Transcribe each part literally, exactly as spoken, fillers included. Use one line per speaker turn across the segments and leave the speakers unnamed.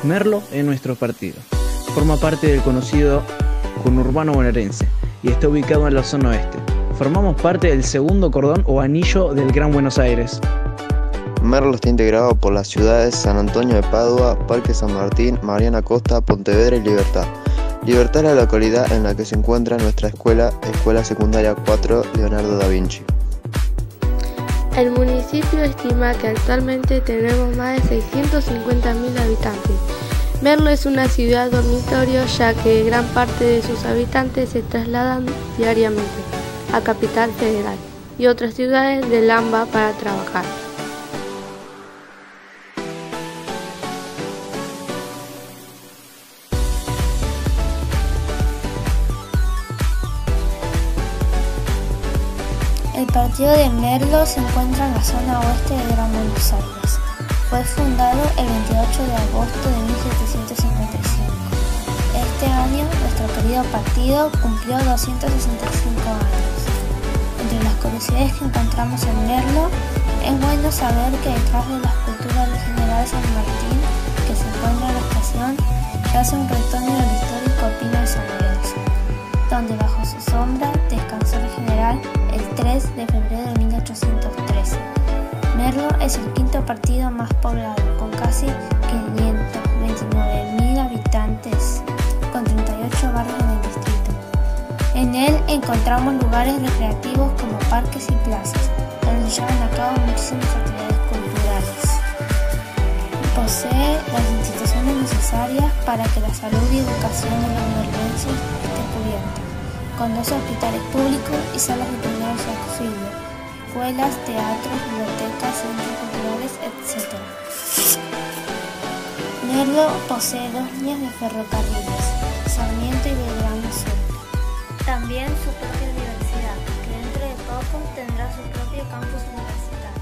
Merlo es nuestro partido. Forma parte del conocido conurbano bonaerense y está ubicado en la zona oeste. Formamos parte del segundo cordón o anillo del Gran Buenos Aires.
Merlo está integrado por las ciudades San Antonio de Padua, Parque San Martín, Mariana Costa, Pontevedra y Libertad. Libertad es la localidad en la que se encuentra nuestra escuela, Escuela Secundaria cuatro Leonardo da Vinci.
El municipio estima que actualmente tenemos más de seiscientos cincuenta mil habitantes. Merlo es una ciudad dormitorio ya que gran parte de sus habitantes se trasladan diariamente a Capital Federal y otras ciudades del AMBA para trabajar.
El partido de Merlo se encuentra en la zona oeste de Gran Buenos Aires. Fue fundado el veintiocho de agosto de mil setecientos cincuenta y cinco. Este año, nuestro querido partido cumplió doscientos sesenta y cinco años. Entre las curiosidades que encontramos en Merlo, es bueno saber que detrás de la escultura del general San Martín, que se encuentra en la estación, yace un rectángulo del histórico Pino de San Lorenzo, donde bajo su sombra descansó el general el tres de febrero de mil ochocientos trece. Merlo es el quinto partido más poblado, con casi quinientos veintinueve mil habitantes, con treinta y ocho barrios en el distrito. En él encontramos lugares recreativos como parques y plazas, donde se llevan a cabo muchísimas actividades culturales. Posee las instituciones necesarias para que la salud y educación de los merlenses esté cubierta, con dos hospitales públicos y salas de primeros auxilios, escuelas, teatros, bibliotecas, centros culturales, etcétera. Merlo posee dos líneas de ferrocarriles, Sarmiento y Belgrano Sur. También su propia universidad, que dentro de poco tendrá su propio campus universitario.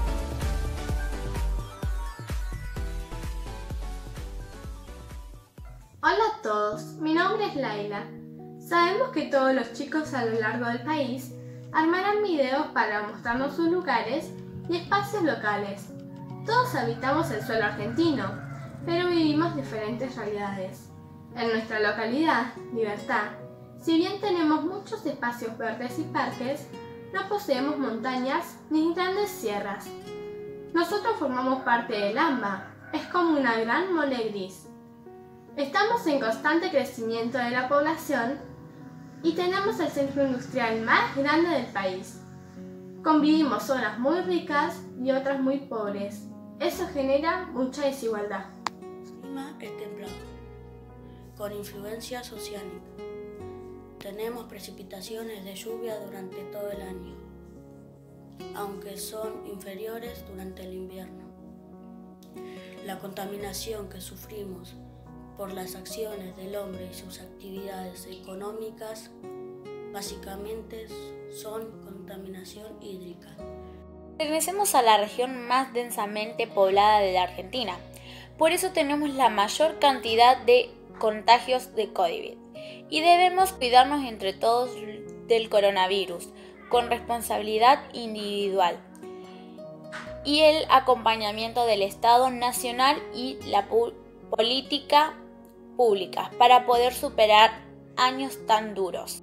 Hola a todos, mi nombre es Laila. Sabemos que todos los chicos a lo largo del país armarán videos para mostrarnos sus lugares y espacios locales. Todos habitamos el suelo argentino, pero vivimos diferentes realidades. En nuestra localidad, Libertad, si bien tenemos muchos espacios verdes y parques, no poseemos montañas ni grandes sierras. Nosotros formamos parte del AMBA, es como una gran mole gris. Estamos en constante crecimiento de la población y tenemos el centro industrial más grande del país. Convivimos zonas muy ricas y otras muy pobres. Eso genera mucha desigualdad.
El clima es templado, con influencia oceánica. Tenemos precipitaciones de lluvia durante todo el año, aunque son inferiores durante el invierno. La contaminación que sufrimos por las acciones del hombre y sus actividades económicas básicamente son contaminación hídrica.
Pertenecemos a la región más densamente poblada de la Argentina, por eso tenemos la mayor cantidad de contagios de COVID y debemos cuidarnos entre todos del coronavirus con responsabilidad individual y el acompañamiento del Estado nacional y la política pública para poder superar años tan duros.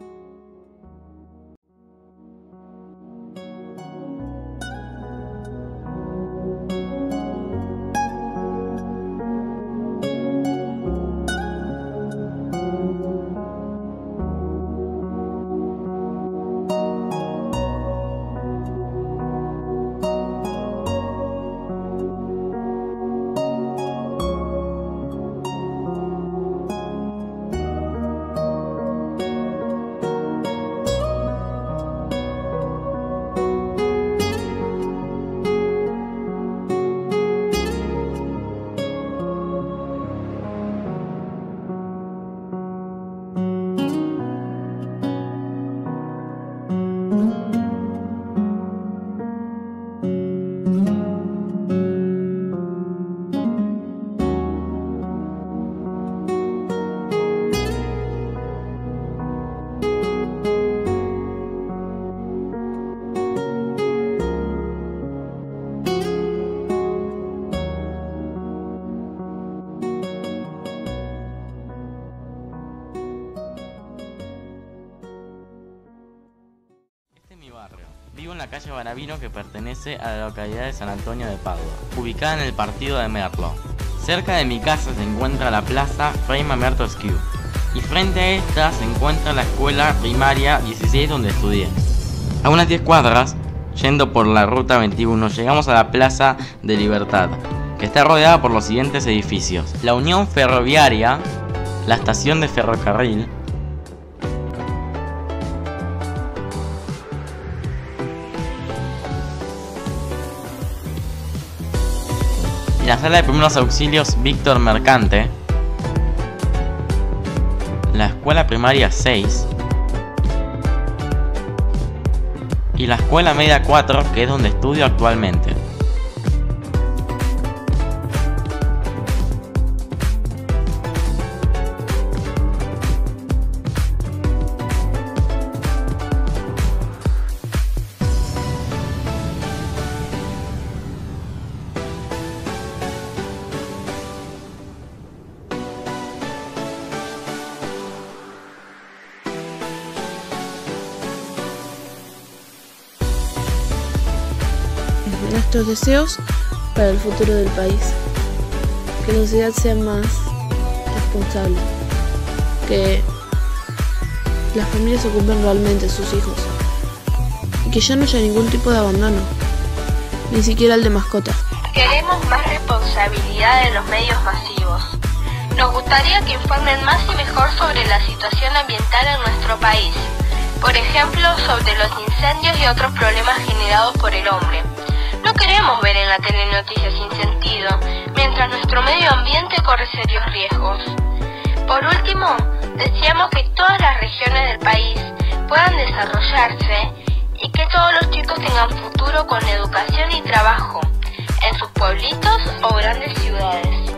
Vivo en la calle Baravino, que pertenece a la localidad de San Antonio de Padua, ubicada en el partido de Merlo. Cerca de mi casa se encuentra la plaza Fray Mamerto Esquiu, y frente a esta se encuentra la escuela primaria dieciséis donde estudié. A unas diez cuadras, yendo por la ruta veintiuno, llegamos a la Plaza de Libertad, que está rodeada por los siguientes edificios: la Unión Ferroviaria, la estación de ferrocarril, la sala de primeros auxilios Víctor Mercante, la escuela primaria seis y la escuela media cuatro, que es donde estudio actualmente.
Nuestros deseos para el futuro del país: que la sociedad sea más responsable, que las familias ocupen realmente a sus hijos y que ya no haya ningún tipo de abandono, ni siquiera el de mascotas.
Queremos más responsabilidad en los medios masivos. Nos gustaría que informen más y mejor sobre la situación ambiental en nuestro país, por ejemplo, sobre los incendios y otros problemas generados por el hombre. No queremos ver en la tele noticias sin sentido, mientras nuestro medio ambiente corre serios riesgos. Por último, deseamos que todas las regiones del país puedan desarrollarse y que todos los chicos tengan futuro con educación y trabajo, en sus pueblitos o grandes ciudades.